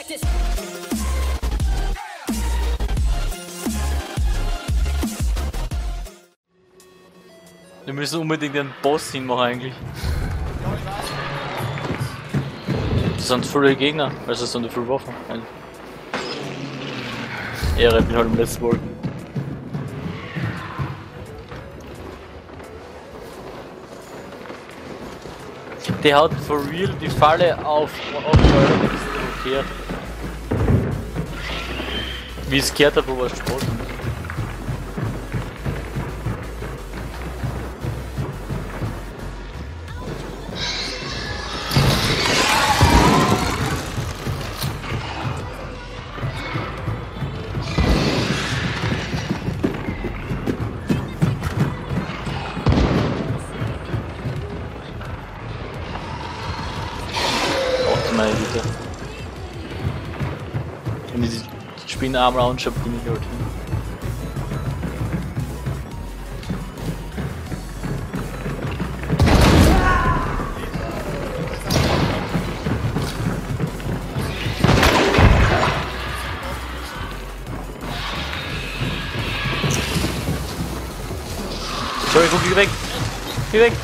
Wir müssen unbedingt den Boss hinmachen eigentlich. Das sind viele Gegner, also es sind viele Waffen. Er rennt mich halt im letzten Mal. Der hat for real die Falle auf blockiert. Wie es gehört hat, wo was Spaß. Meine Güte. Wenn ich die Spinnenarm anschaue, bin ich halt hin. Entschuldigung, geh weg! Geh weg!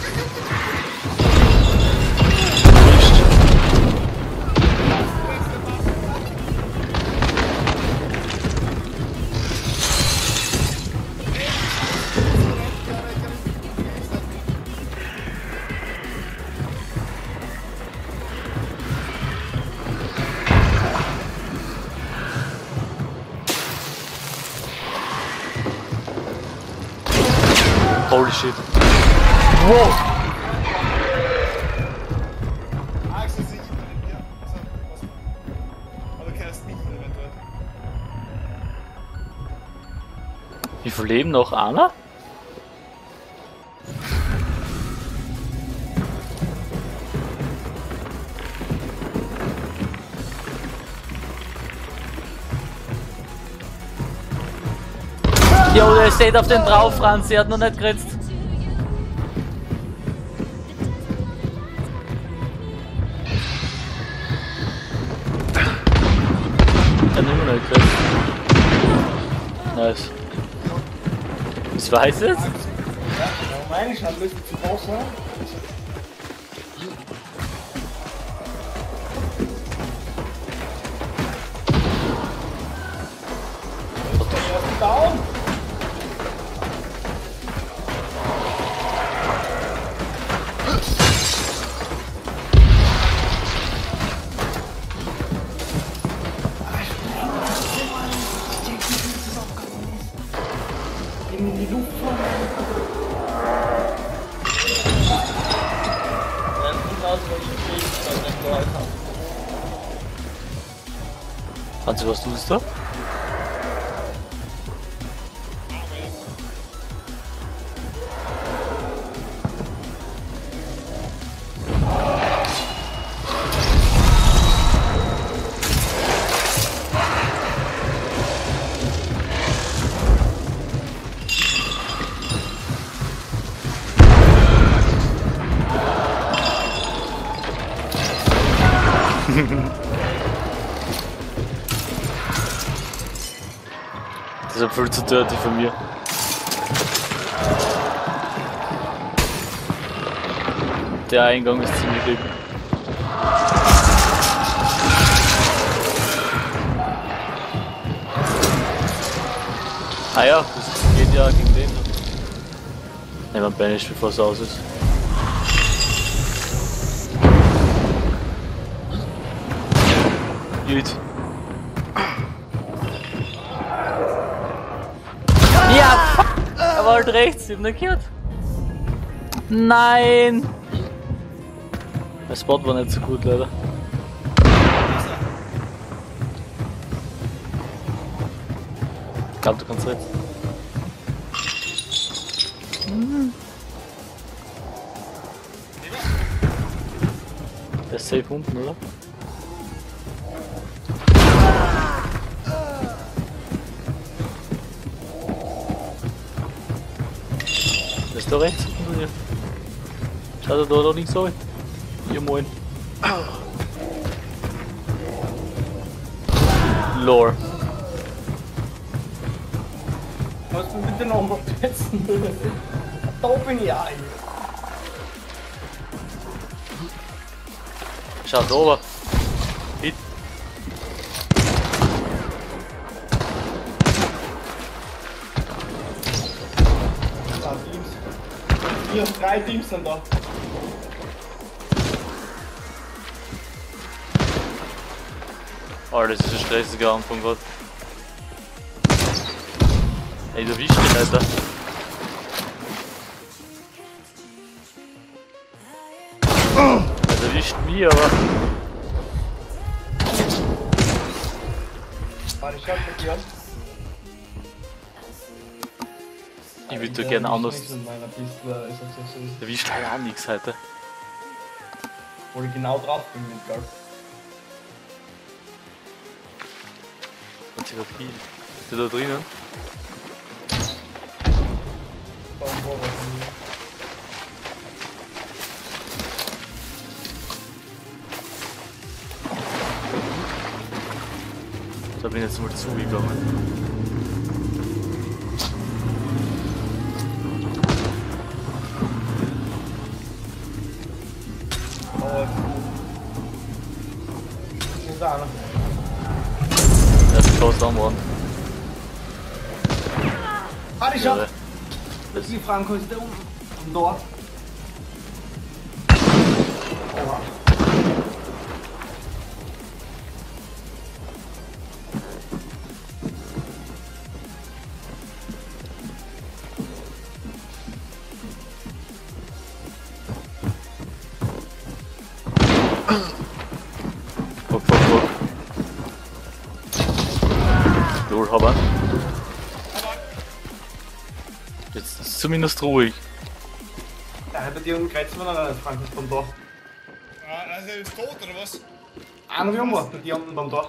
Holy shit. Wow! Wie viel leben noch? Einer? Jo, der steht auf den drauf, Franz, der hat noch nicht geritzt. Der hat immer nicht geritzt. Nice. Was weiß es? Ja, meine ich, ein bisschen zu groß, ne? Down! In die Luft fahren. Ja, genauso welche Fähigkeiten der Leute haben. Franzi, was tust du da? Das ist viel zu dirty von mir. Der Eingang ist ziemlich dick. Ah ja, das geht ja gegen den. Nehmen wir Banish, bevor es aus ist. Gut. Ja! Er war halt rechts, ich hab nicht gehört. Nein! Der Spot war nicht so gut, leider. Ich glaube, du kannst rechts. Der ist safe unten, oder? Der ist da rechts unten hier. Schaut er da links so? Hier moin. Floor. Kannst du bitte nochmal testen? Da bin ich auch. Schaut oben. Hit. Da Teams. 4 und 3 Teams sind da. Oh, das ist ein stressiger Anfang gerade. Ey, du erwischt mich, Alter. Er erwischt mich, aber... Warte, ich hab mit dir. Ich würde gerne anders... Ist meiner Piste, ist das so. Der erwischt halt auch nichts heute. Wo ich genau drauf bin mit Golf. Und sie hat viel. Ist der da drinnen? Da und wo, Da bin ich jetzt mal zugegangen. Ist da einer. Er ist fast am Rand. Ah, die Ja, Schau! das Die Franco ist da unten. Und dort. Oha. fuck, fuck, fuck. Lol, hab ihn. Jetzt ist es zumindest ruhig. Ja, bei dir umkreisen wir noch einen Franco vom Dach. Also er ist tot oder was? Einer wie umgebracht, bei dir unten beim Dach.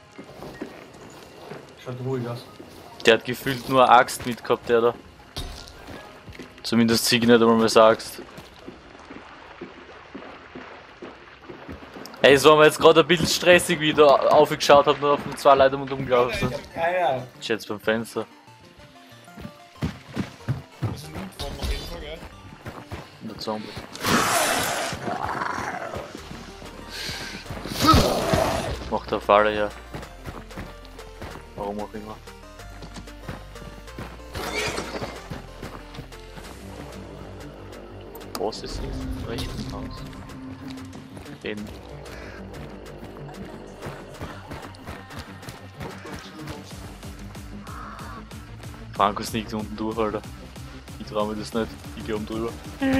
Schaut ruhig aus. Der hat gefühlt nur eine Axt mitgehabt, der da. Zumindest sehe ich nicht einmal mehr Axt. Ey, es war mir jetzt gerade ein bisschen stressig, wie ich da aufgeschaut habe, nur auf den zwei Leuten und umgelaufen sind. Ja, ja. Ich jetzt beim Fenster. Das ist ein Loot auf jeden Fall, gell? In der Zombie. Macht der Falle her. Warum auch immer. Was ist im rechten Haus? Den. Franco sneakt unten durch, Alter. Ich trau mir das nicht. Ich geh oben drüber.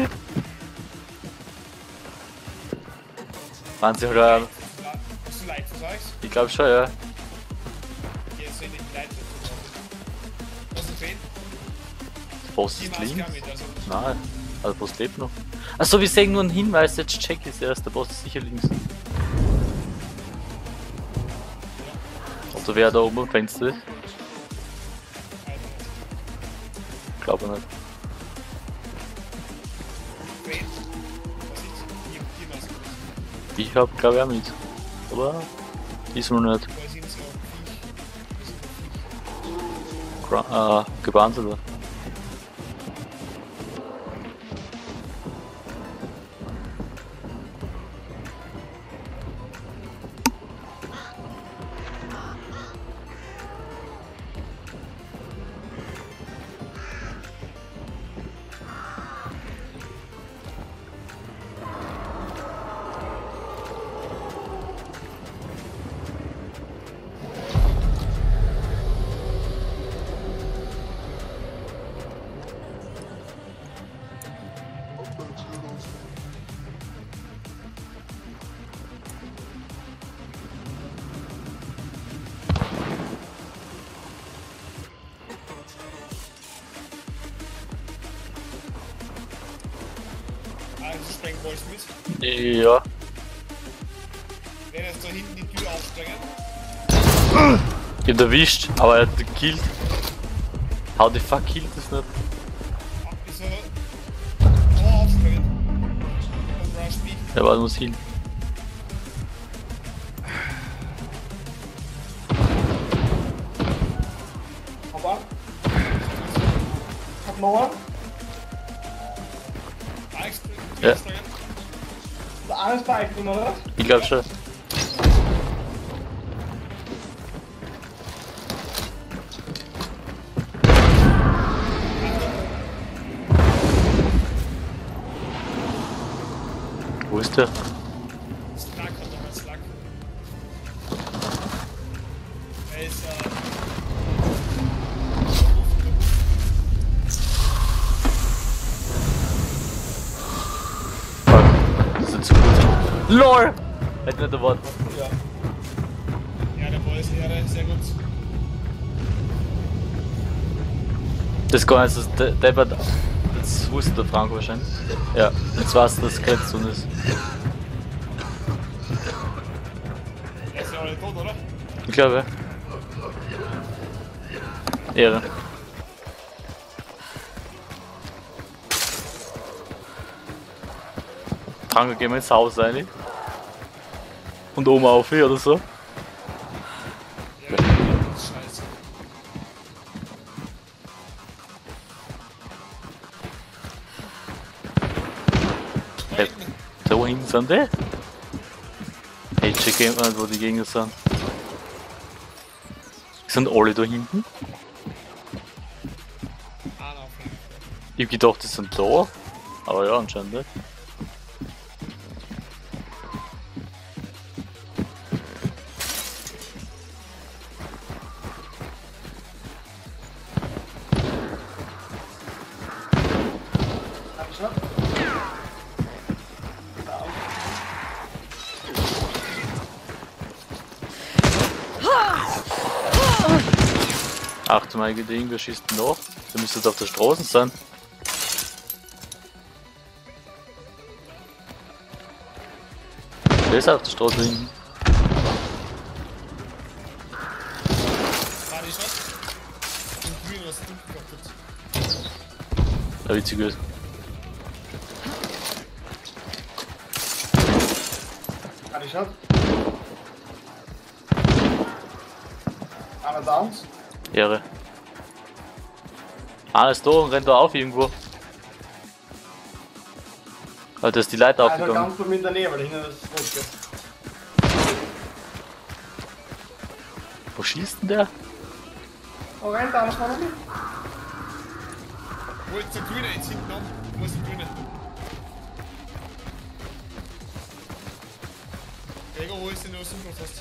Waren sie halt auch. Hast du Leid für sagst? Ich glaub schon, ja. Jetzt sind die Leid für Was ist denn? Post Die ist Maske links. auch mit, also. Nein, also der Post lebt noch. Achso, wir sehen nur einen Hinweis, jetzt check ist erst, der Post ist sicher links. Oder wer da oben am Fenster ist? Glaube ich nicht. Wait. Was ist? Die Maske. Ich hab glaube ich auch mit. Aber diesmal nicht. Wo sind so Gebannt oder? Also sprengen wolltest du mit? Ja. Wenn jetzt da hinten die Tür aufsprengen. Ich hab erwischt, aber er hat gekillt. How the fuck killt das nicht? Wieso? Oh, aufsprengen. Und Rush me. Der war muss hin. Noch Ah, extra. Ja. Extra, ja. der eine ist bei euch, oder? Ich glaube schon. Wo ist der? Slack hat er mal Slack. Er ist Fuck, das ist zu gut. LOL! Hätte nicht erwartet. Ja. ja, der Ball ist Ehre, sehr gut. Das ist gar nicht das Deppert. Das wusste der Frank wahrscheinlich. Ja, jetzt weißt du, dass es Grenzzone ist. Er ist ja alle tot, oder? Ich glaube. Ehre. Frank, gehen wir ins Haus rein. Und oben auf oder so. Ja, das ist scheiße. Da Hey, hinten. da hinten sind die? Hey, check mal, wo die Gegner sind. Sind alle da hinten? Ah, na, okay. Ich hab gedacht, die sind da. Aber ja, anscheinend nicht. Hab ich schon? Ach du meine Güte, irgendwer schießt noch. Der müsste jetzt auf der Straße sein. Der ist auf der Straße hinten. War die Shot? Und grün, was dunkel kaputt. Ja, witzig gut. Hab ich schon? Einer Downs. Ehre. Alles da und rennt da auf irgendwo. Aber da ist die Leiter Also aufgegangen. ganz bei mir in der Nähe, weil hinten ist Rutschke. Wo schießt denn der? Oh, rennt einer von mir? Wo ist der Grüne jetzt hinten an? Wo ist der Grüne? Gregor, wo ist denn der Super fast?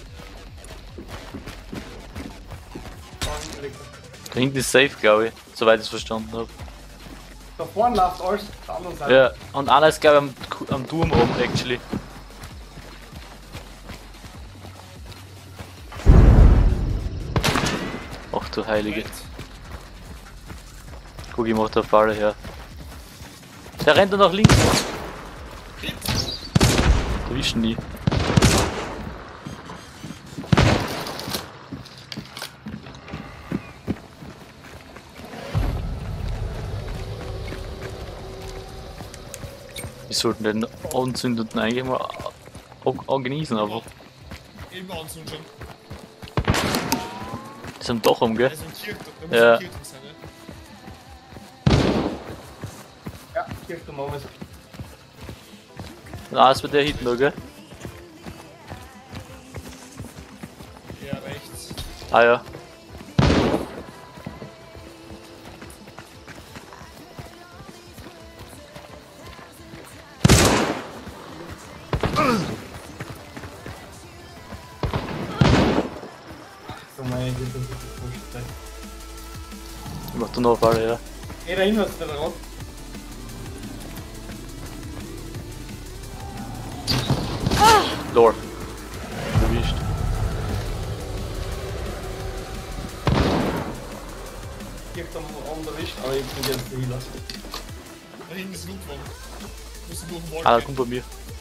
Da hinten liegt er. Da hinten ist safe, glaube ich. Soweit ich es verstanden habe. Da vorne läuft alles, auf der anderen Seite. Ja, und einer ist glaube ich am Turm oben, actually. Ach du Heilige. Right. Guck, ich mach da Falle her. Der rennt da nach links. Hit! Erwischen die. Wir sollten den Anzündeten eigentlich mal genießen, aber Eben anzünden schon. die sind doch um, Der gell? ist im Kirchturm, der Ja. muss im Kirchturm sein, ne? Ja, Kirchturm oben ist. Ah, ist bei der hinten noch, gell? Ja, rechts. Ah ja. So meine Güte, das ist gepusht. Ich mach da noch Falle her. Da hinten ist der Rot. Lord. Erwischt. Kirchturm oben erwischt, aber ich bin jetzt der Healer. Da hinten ist Lootwagen. Musst du durch den Wall Ah, da gehen. kommt bei mir.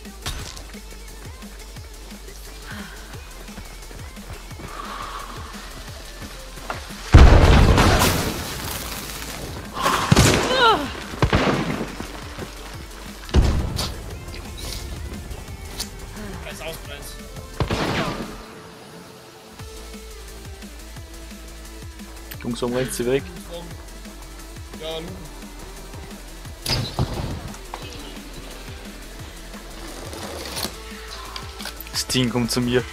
Er ist ausbrennt. Jungs, warum rennt sie weg? Lootwagen. Ja, Looten. Das Ding kommt zu mir.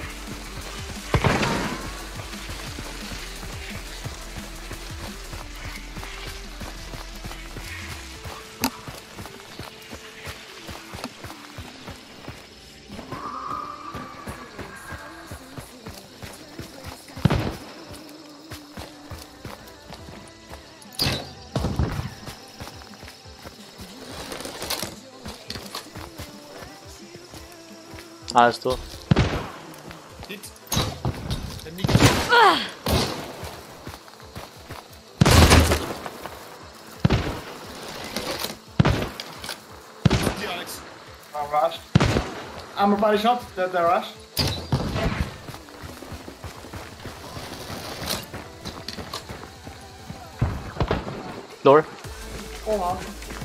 Alles durch. Hit. Der Nick. Hier, Alex. I'm rushed. I'm a body shot. They're rushed. Lore. Oh wow.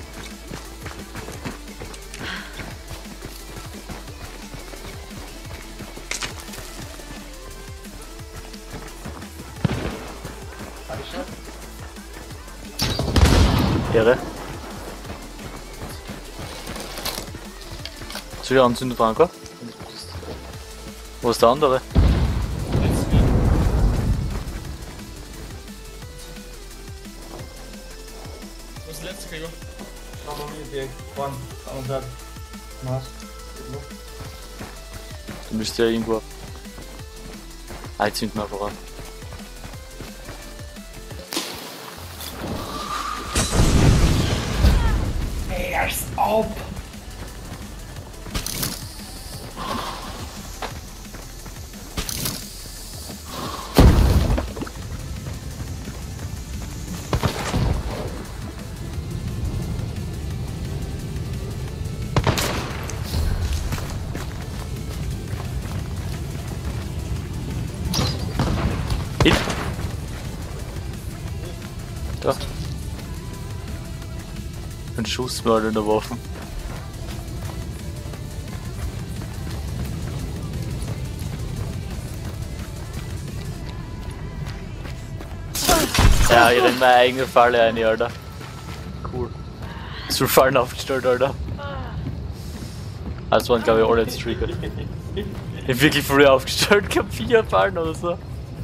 Body shot. Ehre. Soll ich anzünden, Franco? Wo ist der andere? Jetzt hier. Wo ist der letzte Gregor? No, no, me, one. On that. Nice. Du müsst ja irgendwo. Ah, jetzt zünden wir einfach an. Erst auf! Hit. Da. Ein Schussmörder in der Waffe. Ja, ich renn meine eigene Falle ein, Alter. Cool. So Fallen aufgestellt, Alter. Das waren, glaube ich, alle jetzt triggert. Ich hab wirklich früh aufgestellt, ich hab 4 Fallen oder so.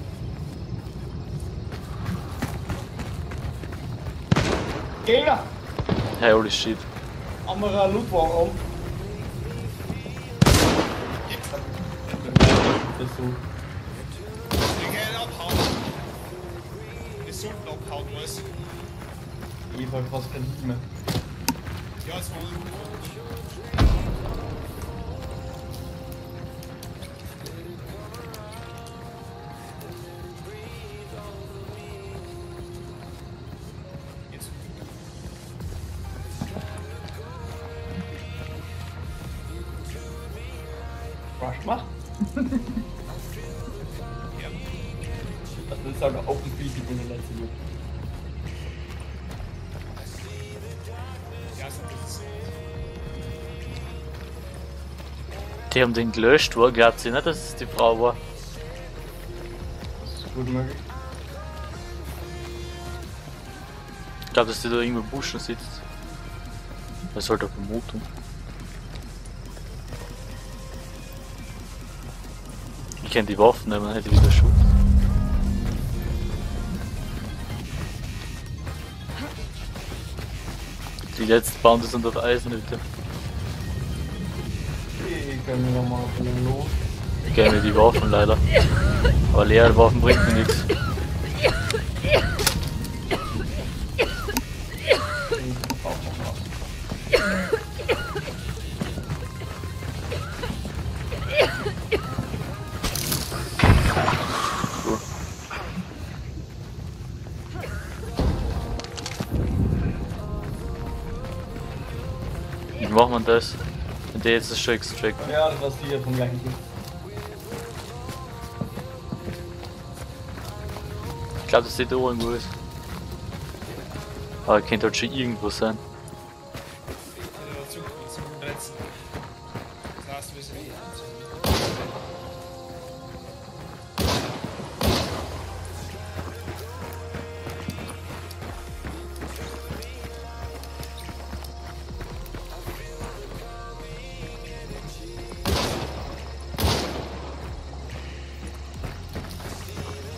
Gegner! Hey, holy shit. Andere Lootwagen om. Wir gehen abhauen. Wir sollten abhauen, was? Ich war fast kein Lied mehr. Ja, es war jetzt. Rush gemacht? Ja. Das ist halt auch ein Beat in der letzten Loot. Ja, so ist es. Die haben den gelöscht, wo glaubt sie nicht, dass es die Frau war? Das ist gut möglich. Ich glaube, dass die da irgendwo im Buschen sitzt. Das ist halt eine Vermutung. Ich kenne die Waffen, aber dann hätte ich wieder Schutz. Die letzten Bande sind auf Eisenhütte. Ich kann mir nochmal auf den Los. Ich kenne mir die Waffen leider. Aber leere Waffen bringt mir nichts. Wie macht man das? Wenn der jetzt das schon extracten. Ja, das war sicher vom gleichen Typ. Ich glaube, dass der da irgendwo ist. Aber könnte halt schon irgendwo sein. Zug 13. Das heißt, wir sind hier.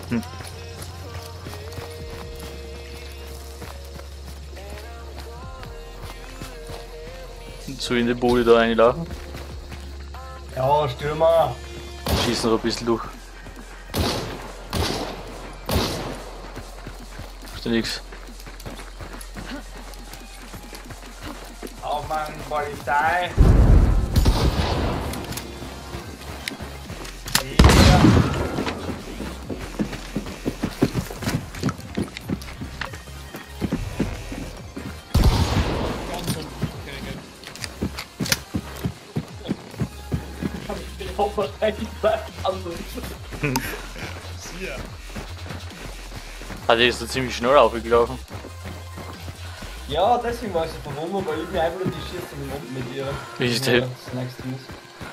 So in die Bude da reinlaufen. Ja, Stürmer. Schießen noch ein bisschen durch. Ist ja nix. Auf Mann, Polizei. Ja. Ganz unten. Ich hoffe, ich bleib anders. Hier. Hat er ist so ziemlich schnell aufgelaufen. Ja, deswegen war ich so verwundert, weil ich mir einfach nur die Schieße mit ihr. Wie ist Ja, der? das nächste muss.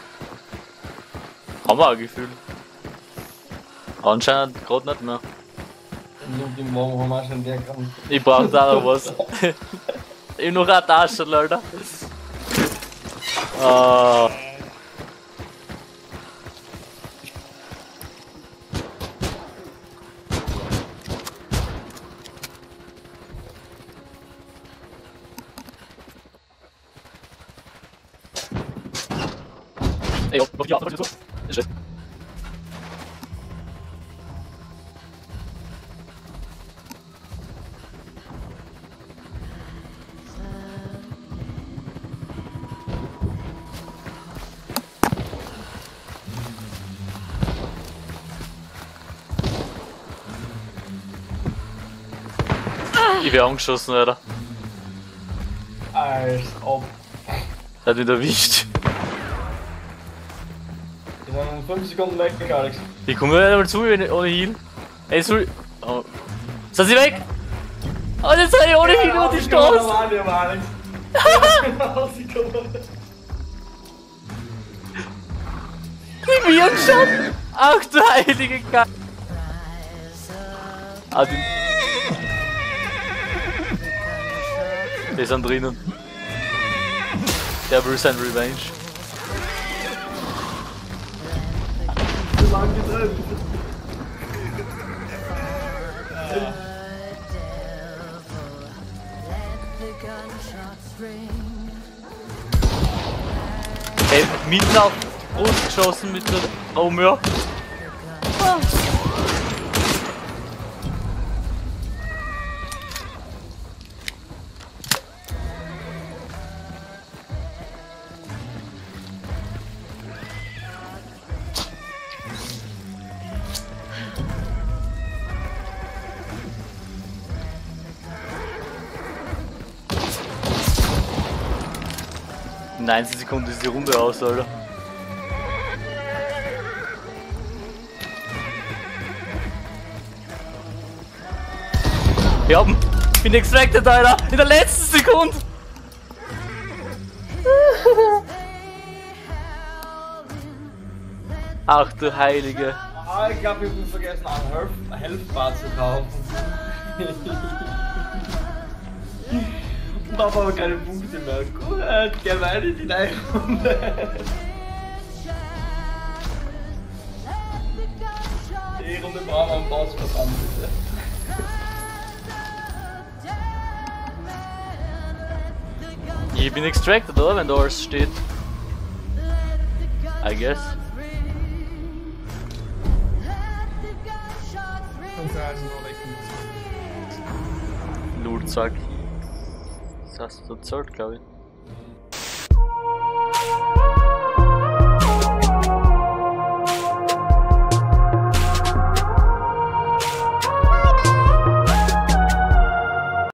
Haben wir auch Gefühl. Anscheinend gerade nicht mehr. Und im Morgen haben wir auch schon der Gramm. Ich brauch da noch was. Ich noch eine Tasche, Alter. Ah. Ey, mach die auf, so. Ist schlecht. Ich wär angeschossen, Alter. Als ob. Der hat ihn erwischt. Wir sind in 5 Sekunden weg, Alex. Ich komme nicht einmal zu, ohne Heal. Ey, soll. Oh. Sind sie weg? Oh, jetzt seid ihr ohne Heal über die Straße. Alex. Die Viren schon! Ach du heilige Kacke! Ah, die sind drinnen. Der will sein Revenge. Zu lang getrennt. Ey, mitten auf die Brust geschossen mit der Romeo. In 19 Sekunden ist die Runde aus, Alter. Wir haben bin extracted, Alter! In der letzten Sekunde! Ach du Heilige! Ah, ich glaube, ich habe vergessen, einen Health-Bar zu kaufen. Und habe aber keine Punkte mehr. Gut, geh weiter in die neue Runde. Die Runde brauchen wir einen Boss verdammt, bitte. Ich bin extracted, oder? Wenn da alles steht. I guess. Und da ist noch weg. Lurzack. Das hast du erzählt, glaube ich.